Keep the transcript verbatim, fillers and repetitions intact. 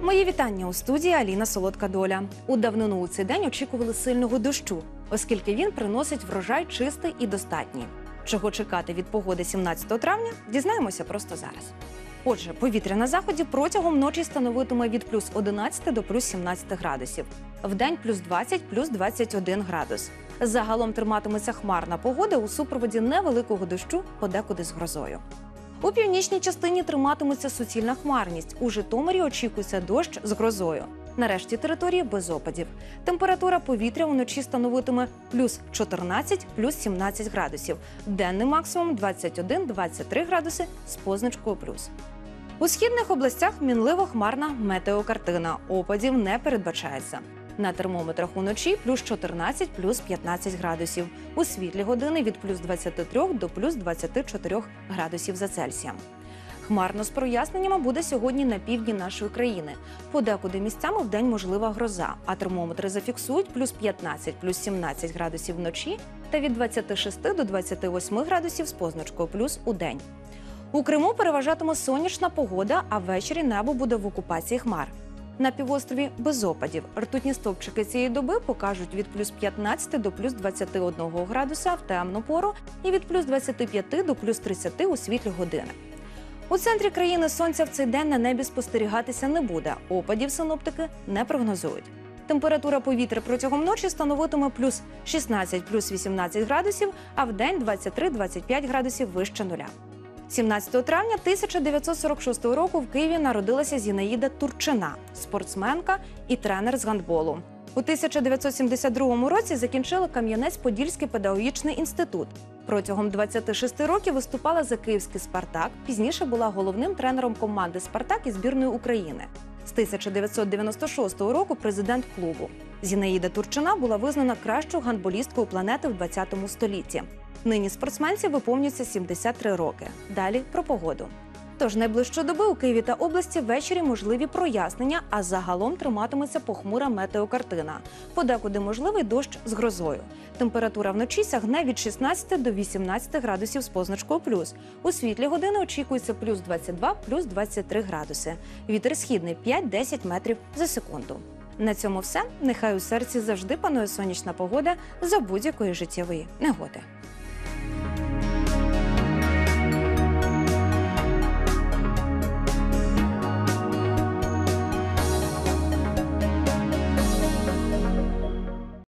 Мої вітання у студії Аліна Солодка Доля. У давнину у цей день очікували сильного дощу, оскільки він приносить врожай чистий і достатній. Чого чекати від погоди сімнадцятого травня, дізнаємося просто зараз. Отже, повітря на заході протягом ночі становитиме від плюс одинадцяти до плюс сімнадцяти градусів. Вдень плюс двадцять – плюс двадцять один градус. Загалом триматиметься хмарна погода у супроводі невеликого дощу, подекуди з грозою. У північній частині триматиметься суцільна хмарність. У Житомирі очікується дощ з грозою. На решті території без опадів. Температура повітря уночі становитиме плюс чотирнадцять – плюс сімнадцять градусів. Денний максимум двадцять один – двадцять три градуси з позначкою плюс. У східних областях мінливо хмарна метеокартина. Опадів не передбачається. На термометрах уночі плюс чотирнадцять – плюс п'ятнадцять градусів. У світлі години від плюс двадцяти трьох до плюс двадцяти чотирьох градусів за Цельсієм. Хмарно з проясненнями буде сьогодні на півдні нашої країни. Подекуди місцями вдень можлива гроза, а термометри зафіксують плюс п'ятнадцять – плюс сімнадцять градусів вночі та від двадцяти шести до двадцяти восьми градусів з позначкою плюс у день. У Криму переважатиме сонячна погода, а ввечері небо буде в окупації хмар. На півострові без опадів. Ртутні стовпчики цієї доби покажуть від плюс п'ятнадцяти до плюс двадцяти одного градуса в темну пору і від плюс двадцяти п'яти до плюс тридцяти у світлі години. У центрі країни сонця в цей день на небі спостерігатися не буде. Опадів синоптики не прогнозують. Температура повітря протягом ночі становитиме плюс шістнадцять – плюс вісімнадцять градусів, а вдень двадцять три – двадцять п'ять градусів вище нуля. сімнадцятого травня тисяча дев'ятсот сорок шостого року в Києві народилася Зінаїда Турчина, спортсменка і тренер з гандболу. У тисяча дев'ятсот сімдесят другому році закінчила Кам'янець-Подільський педагогічний інститут. Протягом двадцяти шести років виступала за київський «Спартак», пізніше була головним тренером команди «Спартак» і збірної України. З тисяча дев'ятсот дев'яносто шостого року президент клубу. Зінаїда Турчина була визнана кращою гандболісткою планети в ХХ столітті. Нині спортсменці виповнюється сімдесят три роки. Далі про погоду. Тож найближчої доби у Києві та області ввечері можливі прояснення, а загалом триматиметься похмура метеокартина. Подекуди можливий дощ з грозою. Температура вночі сягне від шістнадцяти до вісімнадцяти градусів з позначкою плюс. У світлі години очікується плюс двадцять два – плюс двадцять три градуси. Вітер східний п'ять - десять метрів за секунду. На цьому все. Нехай у серці завжди панує сонячна погода за будь-якої життєвої негоди.